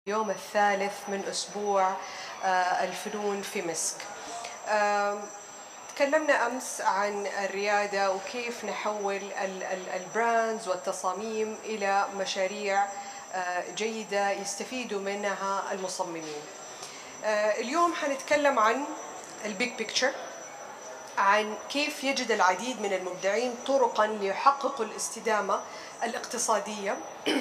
اليوم الثالث من أسبوع الفنون في مسك. تكلمنا أمس عن الريادة وكيف نحول البراندز والتصاميم إلى مشاريع جيدة يستفيدوا منها المصممين. اليوم حنتكلم عن البيج بيكتشر، عن كيف يجد العديد من المبدعين طرقاً ليحققوا الاستدامة الاقتصادية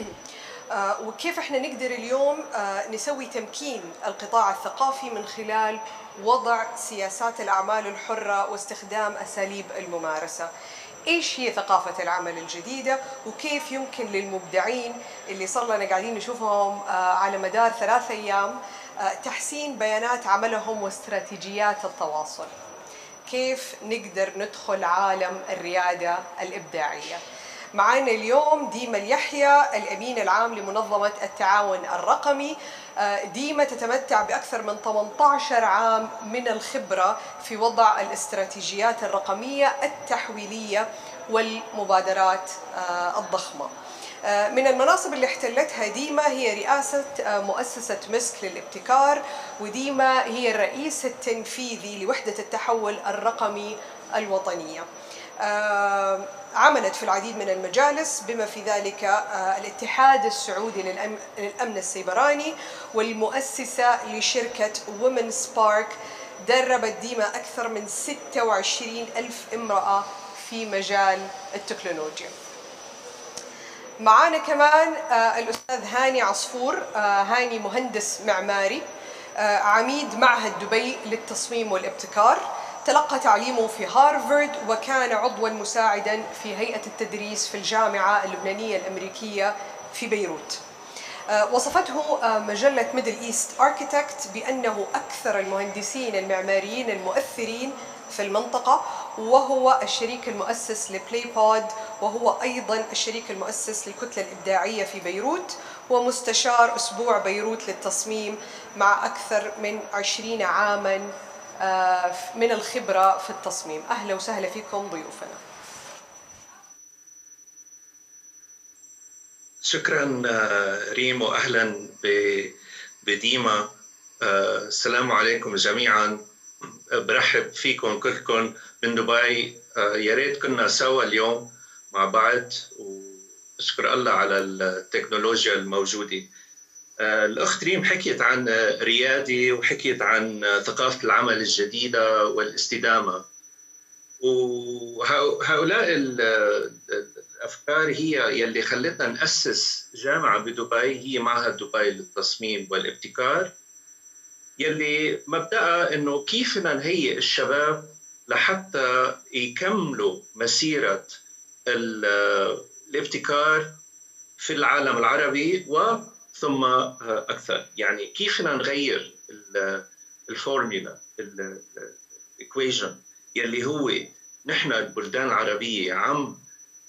وكيف احنا نقدر اليوم نسوي تمكين القطاع الثقافي من خلال وضع سياسات الأعمال الحرة واستخدام أساليب الممارسة. إيش هي ثقافة العمل الجديدة وكيف يمكن للمبدعين اللي صار لنا قاعدين نشوفهم على مدار 3 أيام تحسين بيانات عملهم واستراتيجيات التواصل. كيف نقدر ندخل عالم الريادة الإبداعية. معنا اليوم ديما اليحيى، الأمين العام لمنظمة التعاون الرقمي. ديما تتمتع بأكثر من 18 عام من الخبرة في وضع الاستراتيجيات الرقمية التحويلية والمبادرات الضخمة. من المناصب اللي احتلتها ديما هي رئاسة مؤسسة مسك للابتكار، وديما هي الرئيس التنفيذي لوحدة التحول الرقمي الوطنية. عملت في العديد من المجالس بما في ذلك الاتحاد السعودي للأمن السيبراني والمؤسسة لشركة وومن سبارك. دربت ديما أكثر من 26,000 امرأة في مجال التكنولوجيا. معانا كمان الأستاذ هاني عصفور. هاني مهندس معماري، عميد معهد دبي للتصميم والابتكار، تلقى تعليمه في هارفارد وكان عضواً مساعداً في هيئة التدريس في الجامعة اللبنانية الأمريكية في بيروت. وصفته مجلة ميدل إيست أركيتكت بأنه أكثر المهندسين المعماريين المؤثرين في المنطقة، وهو الشريك المؤسس لبلاي بود، وهو أيضاً الشريك المؤسس للكتلة الإبداعية في بيروت، ومستشار أسبوع بيروت للتصميم مع أكثر من 20 عاماً من الخبرة في التصميم. أهلا وسهلا فيكم ضيوفنا. شكرا ريم، وأهلا بديما. السلام عليكم جميعا. برحب فيكم كلكم من دبي. يا ريت كنا سوا اليوم مع بعض، وأشكر الله على التكنولوجيا الموجودة. الأخت ريم حكيت عن ريادي وحكيت عن ثقافة العمل الجديدة والاستدامة، وهؤلاء الأفكار هي يلي خلتنا نأسس جامعة بدبي، هي معهد دبي للتصميم والابتكار، يلي مبدأها إنه كيف بدنا نهيئ الشباب لحتى يكملوا مسيرة الابتكار في العالم العربي ثم أكثر. يعني كيف بدنا نغير الفورمولا، الإيكويشن يلي هو نحن البلدان العربية عم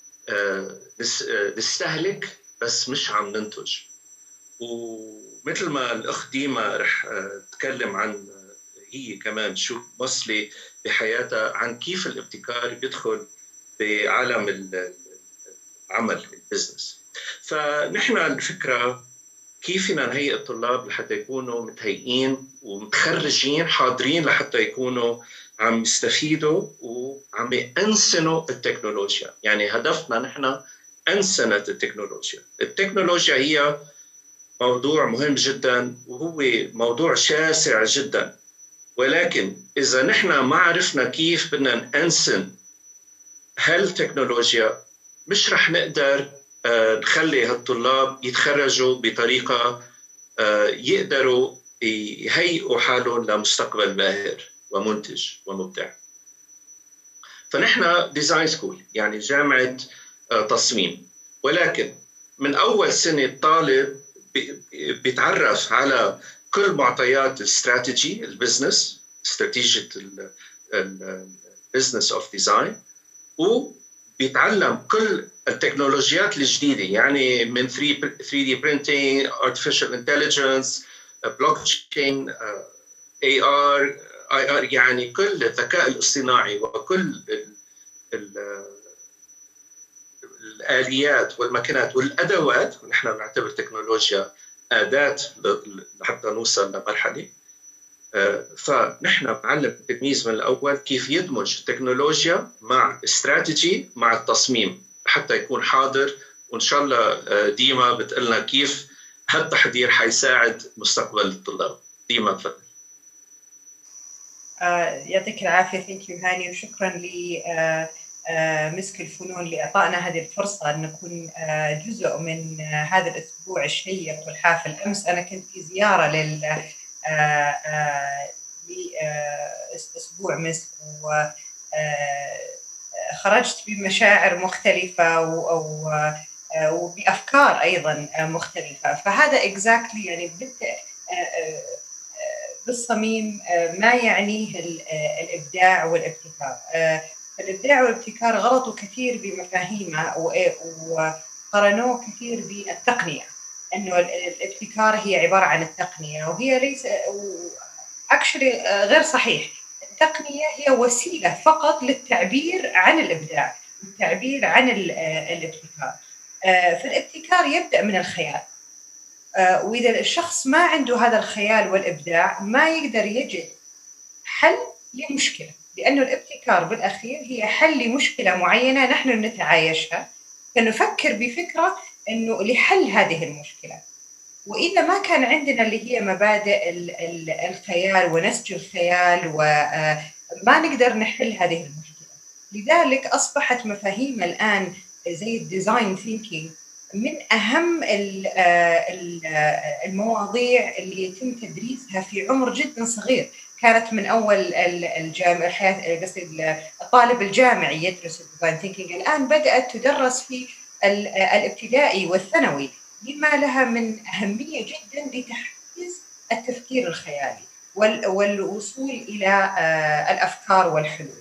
نستهلك بس مش عم ننتج. ومثل ما الأخت ديما رح تتكلم عن هي كمان شو وصلي بحياتها عن كيف الابتكار بيدخل بعالم العمل البزنس. فنحن الفكرة كيف بدنا نهيئ الطلاب لحتى يكونوا متهيئين ومتخرجين حاضرين لحتى يكونوا عم يستفيدوا وعم ينسنوا التكنولوجيا. يعني هدفنا نحن أنسنة التكنولوجيا. التكنولوجيا هي موضوع مهم جدا وهو موضوع شاسع جدا، ولكن إذا نحن ما عرفنا كيف بدنا نأنسن هالتكنولوجيا مش رح نقدر نخلي هالطلاب يتخرجوا بطريقة يقدروا يهيئوا حالهم لمستقبل باهر ومنتج ومبدع. فنحن ديزاين سكول، يعني جامعة تصميم، ولكن من أول سنة الطالب بيتعرف على كل معطيات الاستراتيجي البزنس، استراتيجية البزنس اوف ديزاين، وبيتعلم كل التكنولوجيات الجديدة، يعني من 3D printing، artificial intelligence، blockchain، AR، IR، يعني كل الذكاء الاصطناعي وكل الآليات والماكينات والأدوات، ونحن نعتبر تكنولوجيا أداة لحتى نوصل لمرحلة. فنحن بنعلم التلميذ من الأول كيف يدمج التكنولوجيا مع استراتيجي مع التصميم حتى يكون حاضر. وإن شاء الله ديما بتقلنا كيف هالتحضير حيساعد مستقبل الطلاب. ديما تفضل. يعطيك العافية. ثانك يو هاني، وشكرا لمسك الفنون لإعطائنا هذه الفرصة أن نكون جزء من هذا الأسبوع الشيق والحافل. أمس أنا كنت في زيارة لأسبوع مسك، وخرجت بمشاعر مختلفة وبأفكار أيضا مختلفة. فهذا exactly يعني بالصميم ما يعنيه الإبداع والابتكار. الإبداع والابتكار غلطوا كثير بمفاهيمه وقارنوه كثير بالتقنية، إنه الابتكار هي عبارة عن التقنية، وهي ليس actually غير صحيح. التقنية هي وسيلة فقط للتعبير عن الإبداع والتعبير عن الابتكار. فالابتكار يبدأ من الخيال، وإذا الشخص ما عنده هذا الخيال والإبداع ما يقدر يجد حل لمشكلة، لأنه الابتكار بالأخير هي حل لمشكلة معينة نحن نتعايشها، فنفكر بفكرة أنه لحل هذه المشكلة. وإذا ما كان عندنا اللي هي مبادئ الخيال ونسج الخيال وما نقدر نحل هذه المشكلة. لذلك أصبحت مفاهيم الآن زي الديزاين ثينكينج من أهم المواضيع اللي يتم تدريسها في عمر جدا صغير. كانت من أول الحياة، قصدي الطالب الجامعي يدرس الديزاين ثينكينج، الآن بدأت تدرس في الابتدائي والثانوي، لما لها من أهمية جدا لتحفيز التفكير الخيالي والوصول إلى الأفكار والحلول.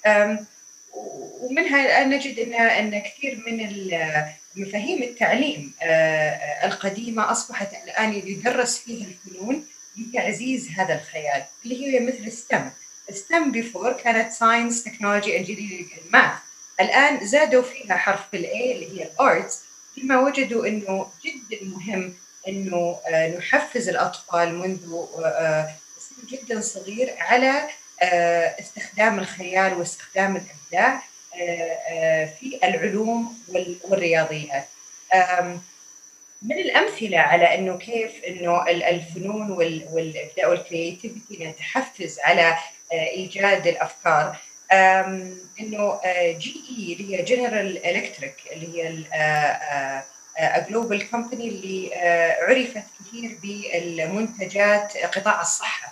ومنها نجد أن كثير من مفاهيم التعليم القديمة أصبحت الآن يدرس فيها الفنون لتعزيز هذا الخيال، اللي هي مثل STEM before كانت Science, Technology, Engineering and Math. الآن زادوا فيها حرف A اللي هي الArts، لما وجدوا أنه جدا مهم أنه نحفز الأطفال منذ سن جدا صغير على استخدام الخيال واستخدام الإبداع في العلوم والرياضيات. من الأمثلة على أنه كيف أنه الفنون والإبداع والكرياتيفيتي نتحفز على إيجاد الأفكار، أنه GE اللي هي جنرال إلكتريك اللي هي جلوبال كومباني اللي عرفت كثير بالمنتجات قطاع الصحة،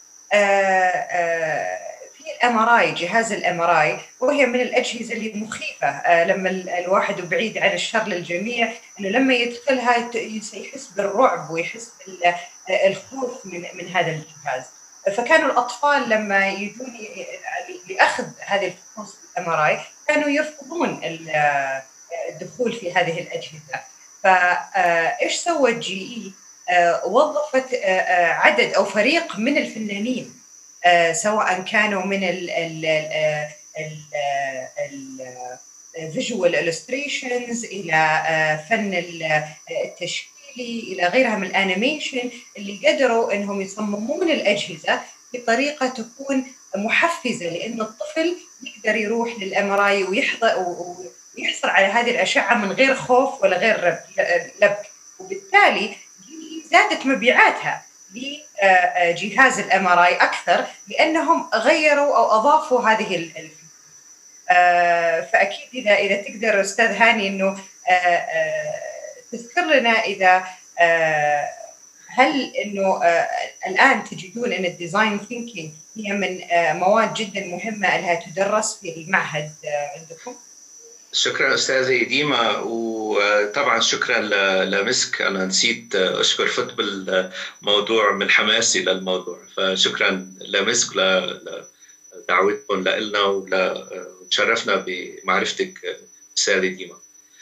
في الMRI، جهاز الMRI، وهي من الأجهزة اللي مخيفة لما الواحد بعيد عن الشر للجميع، إنه لما يدخلها يحس بالرعب ويحس بالخوف من هذا الجهاز. فكانوا الأطفال لما يجون لأخذ هذه الفحوص الMRI كانوا يرفضون الدخول في هذه الأجهزة. فإيش سوت GE؟ وظفت عدد أو فريق من الفنانين، سواء كانوا من visual illustrations إلى فن التشكيلي إلى غيرها من الانيميشن، اللي قدروا إنهم يصممون الأجهزة بطريقة تكون محفزة، لأن الطفل يقدر يروح للMRI ويحصل على هذه الأشعة من غير خوف ولا غير لبك، وبالتالي زادت مبيعاتها لجهاز الMRI أكثر لأنهم غيروا أو أضافوا هذه الفكرة. فأكيد إذا تقدر أستاذ هاني إنه تذكر لنا إذا هل إنه الآن تجدون إن الديزاين ثينكينج هي من مواد جدا مهمة لها تدرس في المعهد عندكم؟ شكرا أستاذي ديما، وطبعا شكرا لمسك. أنا نسيت أشكر فت بالموضوع من حماسي للموضوع، فشكرا لمسك لدعوتكم لنا وتشرفنا بمعرفتك أستاذي ديما.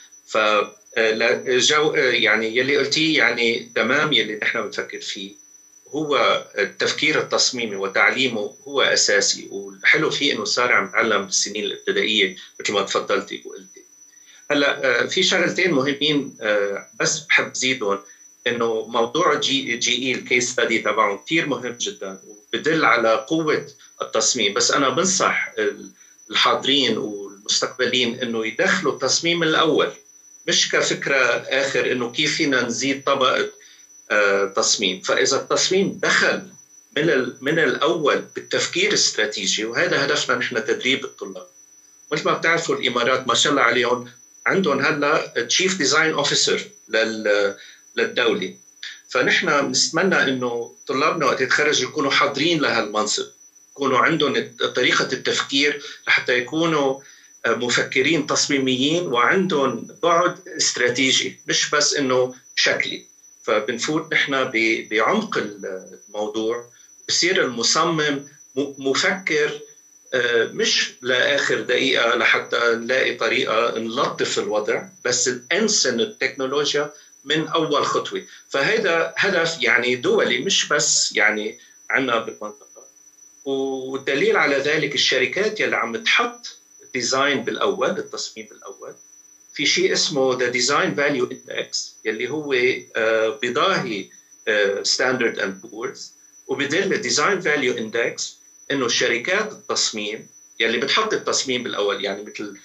يعني يلي قلتيه يعني تمام، يلي نحن بنفكر فيه هو التفكير التصميمي وتعليمه هو أساسي، والحلو فيه إنه صار عم يتعلم بالسنين الابتدائية مثل ما تفضلتي وقلتي. هلا في شغلتين مهمين بس بحب زيدهم. انه موضوع جي اي الكيس ستادي تبعه كثير مهم جدا وبدل على قوه التصميم. بس انا بنصح الحاضرين والمستقبلين انه يدخلوا التصميم الاول، مش كفكره اخر انه كيف فينا نزيد طبقه تصميم. فاذا التصميم دخل من الاول بالتفكير الاستراتيجي، وهذا هدفنا نحن تدريب الطلاب. مثل ما بتعرفوا الامارات ما شاء الله عليهم عندهم هلا تشيف ديزاين اوفيسر للدوله، فنحن بنتمنى انه طلابنا وقت يتخرجوا يكونوا حاضرين لهالمنصب، يكونوا عندهم طريقه التفكير لحتى يكونوا مفكرين تصميميين وعندهم بعد استراتيجي مش بس انه شكلي. فبنفوت نحن بعمق الموضوع، بصير المصمم مفكر مش لاخر دقيقه لحتى نلاقي طريقه نلطف الوضع، بس ننسن التكنولوجيا من اول خطوه. فهذا هدف يعني دولي مش بس يعني عندنا بالمنطقه. والدليل على ذلك الشركات يلي عم تحط ديزاين بالاول، التصميم بالاول، في شيء اسمه The Design Value Index يلي هو بضاهي Standard and Poor's، وبدل Design Value Index انه شركات التصميم يلي بتحط التصميم بالاول، يعني مثل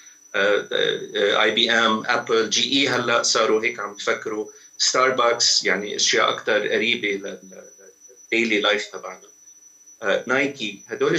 IBM، ابل، جي اي هلا صاروا هيك عم يفكروا، ستاربكس، يعني اشياء اكثر قريبه للديلي لايف تبعنا، نايكي، هدول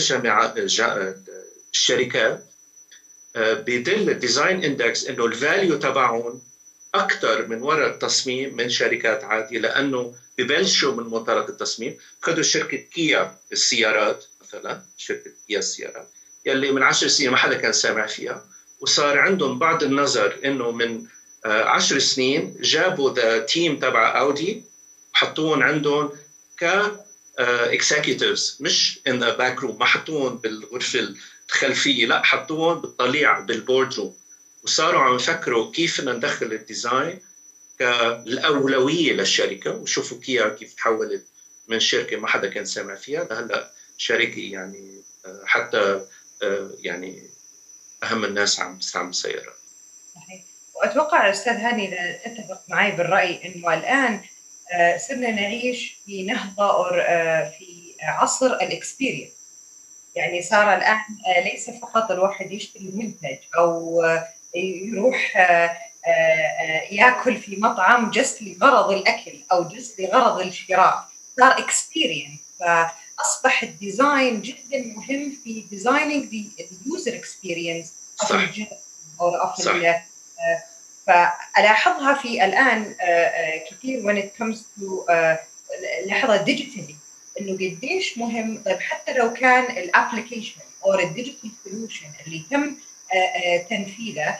الشركات بيدل الديزاين اندكس انه الفاليو تبعهم اكثر من وراء التصميم من شركات عاديه، لانه ببلشوا من منطلق التصميم. خذوا شركه كيا السيارات مثلا، شركه كيا السيارات يلي من 10 سنين ما حدا كان سامع فيها، وصار عندهم بعد النظر انه من 10 سنين جابوا ذا تيم تبع اودي وحطوهم عندهم ك اكزيكتيفز، مش ان ذا باك روم، ما حطوهم بالغرفه الخلفيه، لا حطوهم بالطليعه بالبورد روم، وصاروا عم يفكروا كيف بدنا ندخل الديزاين كالاولويه للشركه. وشوفوا كيا كيف تحولت من شركه ما حدا كان سامع فيها لهلا شركه يعني حتى يعني اهم الناس عم تستعمل سيارات. صحيح. واتوقع استاذ هاني اذا اتفق معي بالراي انه الان صرنا نعيش في نهضه في عصر الاكسبيرينس. يعني صار الان ليس فقط الواحد يشتري منتج او يروح ياكل في مطعم جست لغرض الاكل او جست لغرض الشراء، صار اكسبيرينس. فاصبح الديزاين جدا مهم في ديزايننج اليوزر اكسبيرينس فالاحظها في الان كثير when it comes to لاحظها ديجيتالي انه قديش مهم. طيب حتى لو كان الابلكيشن او الديجيتال سوليوشن اللي تم تنفيذه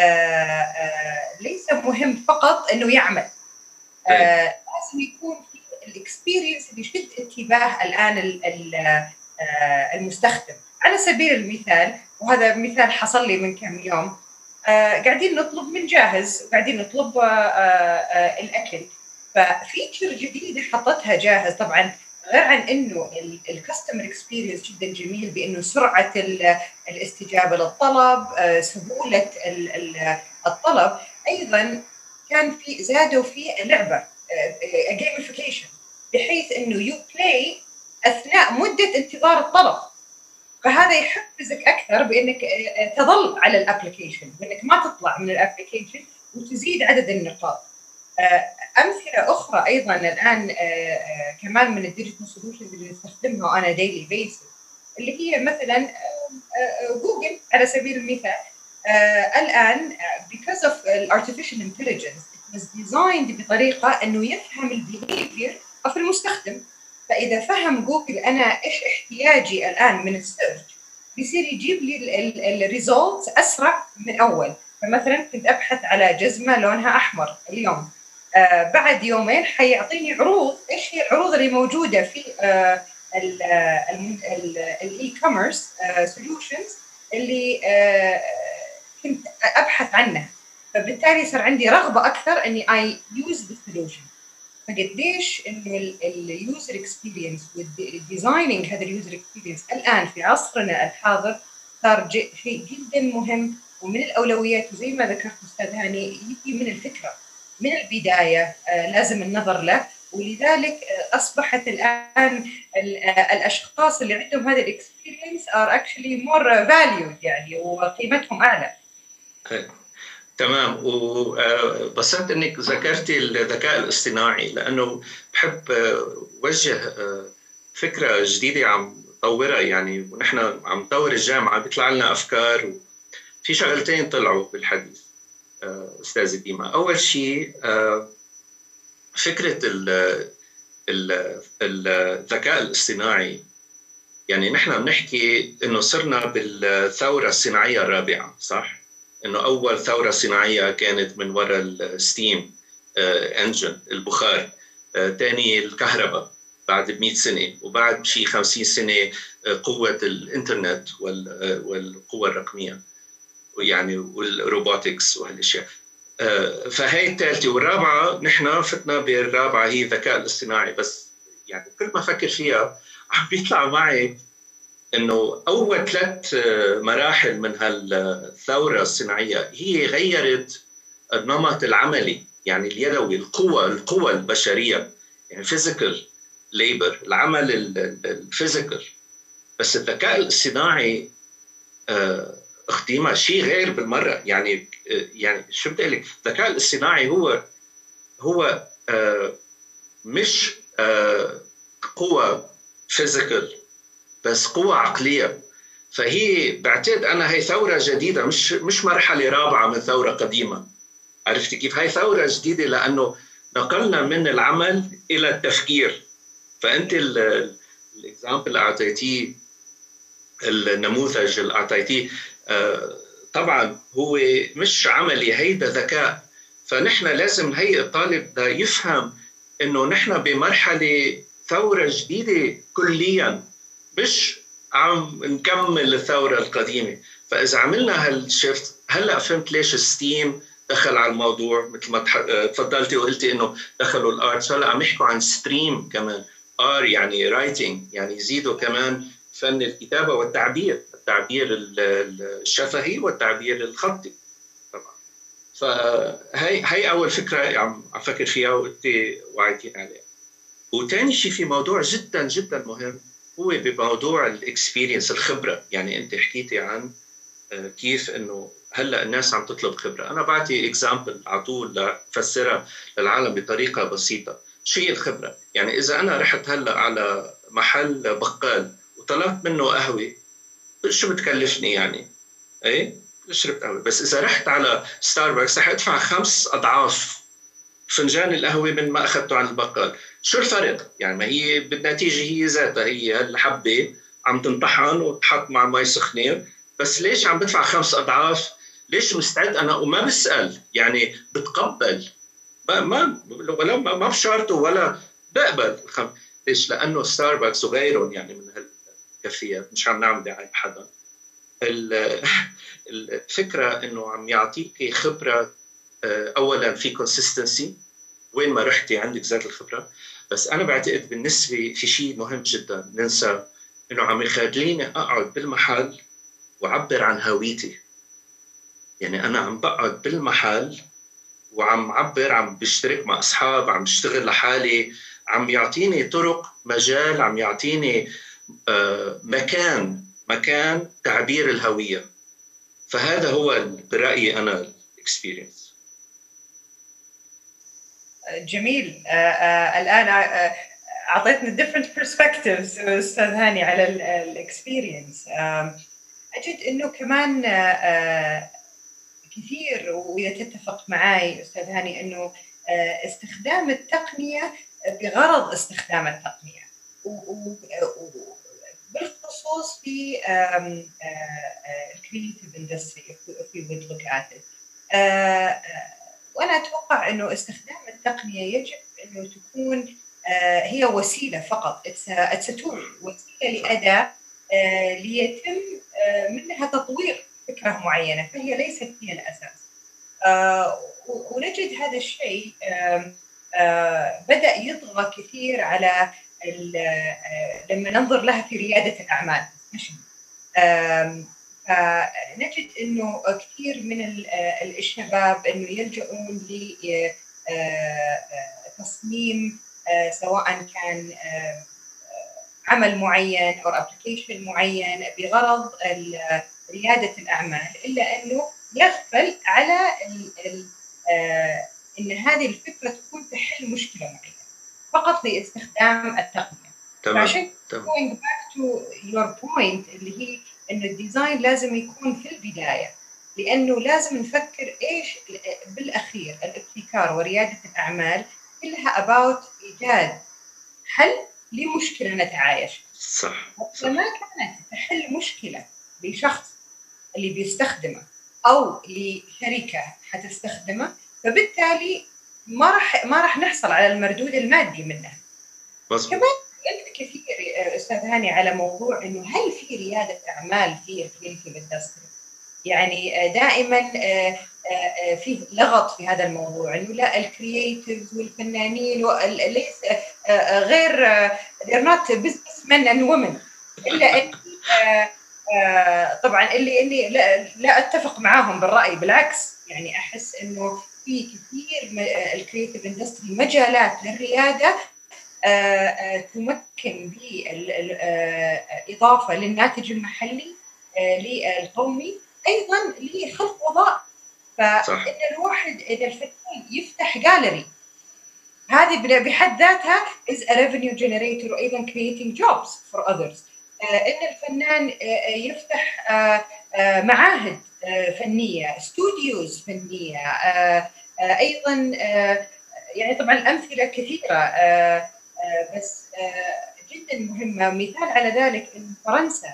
ليس مهم فقط انه يعمل، لازم يكون في الاكسبيرينس اللي يشد انتباه الان المستخدم. على سبيل المثال، وهذا مثال حصل لي من كم يوم، قاعدين نطلب من جاهز وقاعدين نطلب الاكل، ففيتشر جديده حطتها جاهز. طبعا غير عن انه الكاستمر اكسبيرينس جدا جميل بانه سرعه الاستجابه للطلب، سهوله الطلب، ايضا كان في زادوا في لعبه جيميفيكيشن بحيث انه يو بلاي اثناء مده انتظار الطلب، فهذا يحفزك اكثر بانك تظل على الابلكيشن، بانك ما تطلع من الابلكيشن وتزيد عدد النقاط. امثله اخرى ايضا الان كمان من الديجيتال سوليوشنز اللي نستخدمها وانا ديلي بيسز، اللي هي مثلا جوجل على سبيل المثال. الان because of artificial intelligence it was designed بطريقه انه يفهم البيهيفير of المستخدم. فاذا فهم جوجل انا ايش احتياجي الان من السيرش، بيصير يجيب لي الريزولتس اسرع من اول. فمثلا كنت ابحث على جزمه لونها احمر اليوم، بعد يومين حيعطيني عروض، ايش هي العروض اللي موجوده في الاي كوميرس سوليوشنز اللي كنت ابحث عنها. فبالتالي صار عندي رغبه اكثر اني اي يوز ذا سوليوشن. فقديش انه اليوزر اكسبيرينس والديزايننج هذا اليوزر اكسبيرينس الان في عصرنا الحاضر صار شيء جدا مهم ومن الاولويات. وزي ما ذكرت استاذ هاني، يجي من الفكره، من البداية لازم النظر له، ولذلك أصبحت الآن الأشخاص اللي عندهم هذا الإكسبيرينس are actually more valued يعني، وقيمتهم أعلى. تمام. وبسطت انك ذكرتي الذكاء الاصطناعي، لانه بحب وجه فكره جديده عم طورها يعني، ونحن عم نطور الجامعه بيطلع لنا افكار. في شغلتين طلعوا بالحديث استاذ ديما. اول شيء فكره الذكاء الاصطناعي، يعني نحن بنحكي انه صرنا بالثوره الصناعيه الرابعه، صح؟ انه اول ثوره صناعيه كانت من وراء الستيم انجن، البخار. ثاني الكهرباء بعد 100 سنه، وبعد شيء 50 سنه قوه الانترنت والقوه الرقميه يعني، والروبوتكس وهالاشياء. فهي الثالثه. والرابعه نحن فتنا بالرابعه هي الذكاء الاصطناعي. بس يعني كل ما افكر فيها عم بيطلع معي انه اول 3 مراحل من هالثوره الصناعيه هي غيرت النمط العملي، يعني اليدوي، القوى البشريه، يعني فيزيكال ليبر، العمل الفيزيكال. بس الذكاء الاصطناعي اختيمه شيء غير بالمره. يعني شو بدي اقول لك، الذكاء الاصطناعي هو مش قوه فيزيكال، بس قوة عقلية. فهي بعتقد أنا هي ثورة جديدة، مش مرحلة رابعة من ثورة قديمة. عرفتي كيف؟ هي ثورة جديدة لأنه نقلنا من العمل إلى التفكير. فأنت الإكزامبل اللي أعطيتيه، النموذج اللي أعطيتيه، طبعا هو مش عملي، هيدا ذكاء. فنحن لازم هي الطالب ده يفهم إنه نحن بمرحلة ثورة جديدة كلياً، مش عم نكمل الثورة القديمة. فإذا عملنا هالشيفت، هلأ فهمت ليش ستيم دخل على الموضوع، مثل ما تفضلتي وقلتي إنه دخلوا الآرتس. هلأ عم يحكوا عن ستريم كمان، آر يعني رايتينج، يعني يزيدوا كمان فن الكتابة والتعبير، التعبير الشفهي والتعبير الخطي طبعا. فهي أول فكرة عم أفكر فيها وأنت وعيتين عليها. وثاني شيء في موضوع جدا جدا مهم، هو بموضوع الاكسبيرينس، الخبره. يعني انت حكيتي عن كيف انه هلا الناس عم تطلب خبره. انا بعطي اكزامبل على طول لفسرها للعالم بطريقه بسيطه. شو هي الخبره؟ يعني اذا انا رحت هلا على محل بقال وطلبت منه قهوه، شو بتكلفني يعني؟ ايه شربت قهوه. بس اذا رحت على ستاربكس رح ادفع 5 أضعاف فنجان القهوه من ما اخذته عن البقال. شو الفرق؟ يعني ما هي بالنتيجه هي ذاتها، هي هالحبه عم تنطحن وتحط مع مي سخنه، بس ليش عم بدفع 5 أضعاف؟ ليش مستعد انا وما بسال؟ يعني بتقبل، ولو ما بشارته ولا بقبل. ليش؟ لانه ستاربكس وغيرهم يعني من هالكافيات، مش عم نعمل دعايه حدا، الفكره انه عم يعطيك خبره. اولا في كونسيستنسي، وين ما رحتي عندك ذات الخبره. بس انا بعتقد بالنسبه في شيء مهم جدا ننسى، انه عم يخليني اقعد بالمحل وعبر عن هويتي. يعني انا عم بقعد بالمحل وعم عبر، عم بشترك مع اصحاب، عم بشتغل لحالي، عم يعطيني طرق، مجال، عم يعطيني مكان تعبير الهويه. فهذا هو برايي انا الاكسبيرينس. جميل. الآن أعطيتنا different perspectives أستاذ هاني على الإكسبيرينس. أجد إنه كمان كثير، وإذا تتفق معي أستاذ هاني، إنه استخدام التقنية بغرض استخدام التقنية، بالخصوص في الكريتيف اندستري if we would look at it. وأنا أتوقع إنه استخدام التقنية يجب إنه تكون هي وسيلة فقط. it's a tool، وسيلة لأداة ليتم منها تطوير فكرة معينة، فهي ليست هي الأساس. ونجد هذا الشيء بدأ يطغى كثير على لما ننظر لها في ريادة الأعمال. نجد إنه كثير من الشباب إنه يلجؤون تصميم سواء كان عمل معين أو ابلكيشن معين بغرض ريادة الأعمال، إلا أنه يغفل على أن هذه الفكرة تكون تحل مشكلة معينة فقط لاستخدام التقنية. تمام. going back to your point اللي هي إنه الديزاين لازم يكون في البداية، لأنه لازم نفكر إيش بالأخير الابتكار وريادة الأعمال كلها about إيجاد حل لمشكلة نتعايش. صح. لما كانت تحل مشكلة لشخص اللي بيستخدمه أو لشركة حتستخدمه، فبالتالي ما راح نحصل على المردود المادي منها. كمان قلت كثير أستاذ هاني على موضوع إنه هل في ريادة أعمال في الكريتيف اندستري؟ يعني دائما في لغط في هذا الموضوع، انه لا الكرييتيفز والفنانين ليس غير they're not businessmen and women، الا اني طبعا اللي لا اتفق معاهم بالراي، بالعكس يعني احس انه في كثير الكرييتيف اندستري مجالات للرياده تمكن بالإضافة للناتج المحلي للقومي، أيضا لخلق وظائف. فإن الواحد إذا الفنان يفتح جاليري، هذه بحد ذاتها is a revenue generator وأيضا creating jobs for others. إن الفنان يفتح معاهد فنية، استوديوز فنية، أيضا يعني طبعا الأمثلة كثيرة، بس جدا مهمة. مثال على ذلك إن فرنسا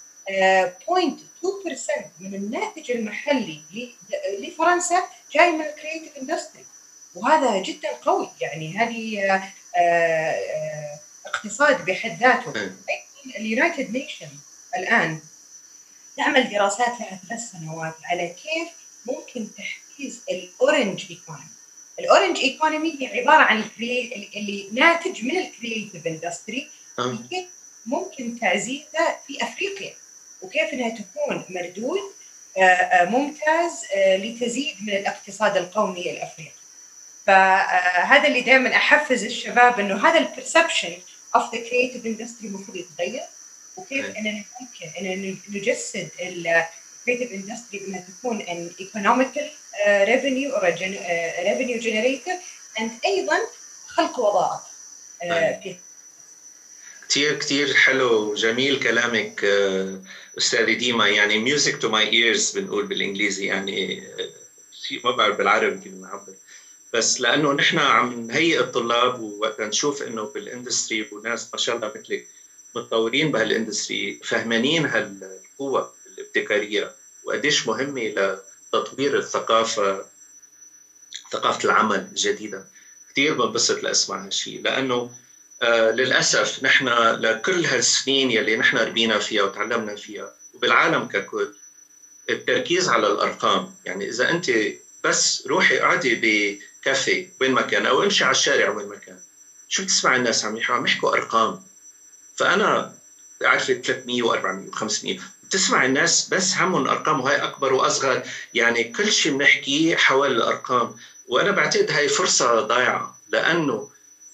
0.2% من الناتج المحلي لفرنسا جاي من الكرياتيف اندستري، وهذا جدا قوي. يعني هذه اقتصاد بحد ذاته. اليونايتد نيشن الآن تعمل دراسات لها 3 سنوات على كيف ممكن تحفيز الأورنج إيكونومي. الأورنج إيكونومي هي عبارة عن اللي ناتج من الكرياتيف اندستري، كيف ممكن تعزيزه في أفريقيا وكيف أنها تكون مردود ممتاز لتزيد من الاقتصاد القومي الأفريقي. فهذا اللي دائما أحفز الشباب إنه هذا البرسبشن of the creative industry المفروض يتغير، وكيف أننا ممكن أن نجسد الكرياتيف اندستري بأنها تكون an economical revenue or revenue generator and أيضا خلق وظائف. كتير حلو وجميل كلامك أستاذة ديما. يعني music to my ears بنقول بالإنجليزي، يعني شيء ما بعرف بالعربي كيف نعبر، بس لأنه نحن عم نهيئ الطلاب ووقت نشوف إنه بالاندستري وناس ما شاء الله مثلك متطورين بهالاندستري فهمانين هالقوة الابتكارية وقديش مهمة لتطوير ثقافة العمل الجديدة. كتير بنبسط لأسمع هالشيء، لأنه للأسف نحن لكل هالسنين يلي نحن ربينا فيها وتعلمنا فيها وبالعالم ككل التركيز على الأرقام. يعني إذا أنت بس روحي قاعدي بكافي وين ما كان أو امشي على الشارع وين ما كان، شو بتسمع الناس عم يحكوا أرقام. فأنا عارفة 300 و400 و500 بتسمع الناس بس همهم أرقام، وهي أكبر وأصغر، يعني كل شيء بنحكيه حول الأرقام. وأنا بعتقد هاي فرصة ضايعة، لأنه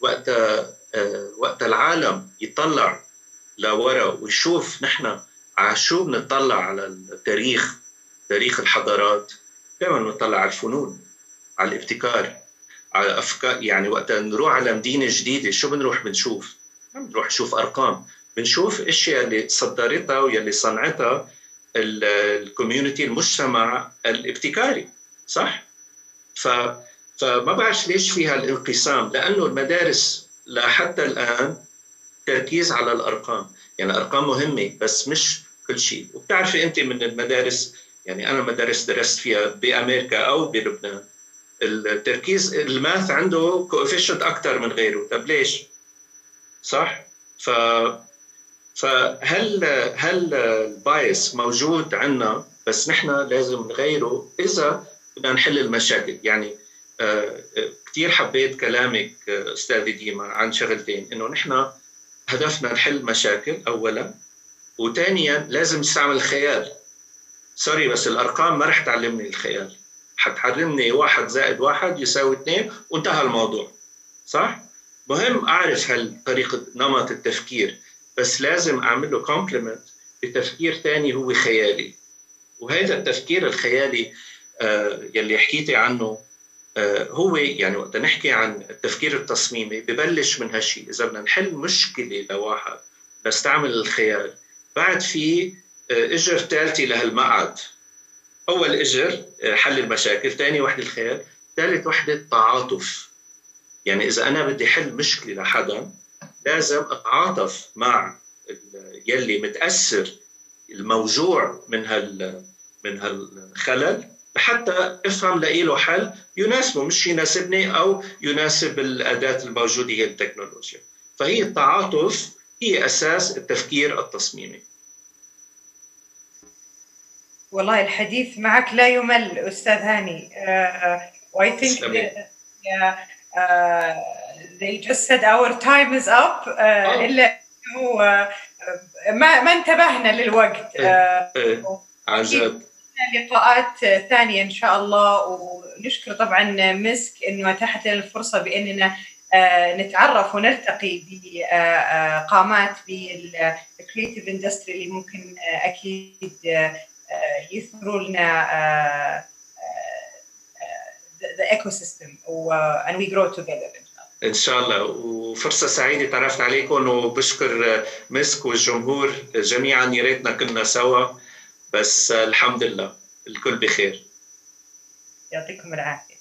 وقت العالم يطلع لورا ويشوف نحن على شو بنطلع على التاريخ، تاريخ الحضارات، دائما بنطلع على الفنون، على الابتكار، على أفكار. يعني وقت نروح على مدينة جديدة شو بنروح بنشوف؟ بنروح نشوف أرقام، بنشوف اشياء اللي صدرتها واللي صنعتها الكوميونتي، المجتمع الابتكاري، صح؟ فما بعرف ليش فيها الانقسام، لأنه المدارس لحتى الآن تركيز على الأرقام. يعني الأرقام مهمة بس مش كل شيء. وبتعرفي أنت من المدارس، يعني أنا مدارس درست فيها بأمريكا أو بلبنان، التركيز الماث عنده كوفيشنت أكتر من غيره. طب ليش؟ صح؟ فهل البايس موجود عنا، بس نحن لازم نغيره إذا بدنا نحل المشاكل. يعني كتير حبيت كلامك أستاذة ديما عن شغلتين، إنه نحن هدفنا نحل مشاكل أولا، وثانيا لازم نستعمل الخيال. سوري بس الأرقام ما رح تعلمني الخيال، حتحرمني 1 زائد 1 يساوي 2 وانتهى الموضوع، صح؟ مهم أعرف هالطريقة نمط التفكير، بس لازم أعمل له كومبلمنت بتفكير ثاني هو خيالي. وهذا التفكير الخيالي يلي حكيتي عنه هو يعني وقت نحكي عن التفكير التصميمي ببلش من هالشيء. إذا بدنا نحل مشكلة لواحد نستعمل الخيال. بعد في إجر ثالثي لهالمقعد. أول إجر حل المشاكل، ثاني وحدة الخيال، ثالث وحدة التعاطف. يعني إذا أنا بدي حل مشكلة لحدا لازم أتعاطف مع يلي متأثر الموجوع من هالخلل لحتى افهم لاقي له حل يناسبه، مش يناسبني او يناسب الاداه الموجوده هي التكنولوجيا. فهي التعاطف هي اساس التفكير التصميمي. والله الحديث معك لا يمل استاذ هاني. I think they just said our time is up. الا انه ما انتبهنا للوقت. عن جد لقاءات ثانية إن شاء الله. ونشكر طبعا مسك إنه أتاحت لنا الفرصة بأننا نتعرف ونلتقي بقامات بالكريتيف اندستري اللي ممكن أكيد يثمروا لنا the ecosystem and we grow together إن شاء الله. وفرصة سعيدة تعرفت عليكم، وبشكر مسك والجمهور جميعا. يا ريتنا كنا سوا، بس الحمد لله الكل بخير. يعطيكم العافية.